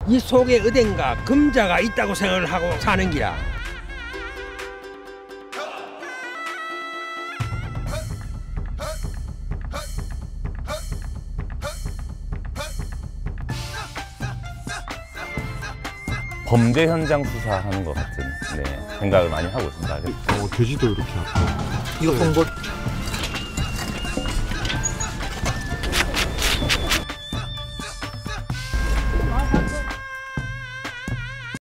이 속에 어딘가 금자가 있다고 생각을 하고 사는 기라. 범죄 현장 수사하는 것 같은 생각을 많이 하고 있습니다. 돼지도 이렇게 아파. 이거 본 것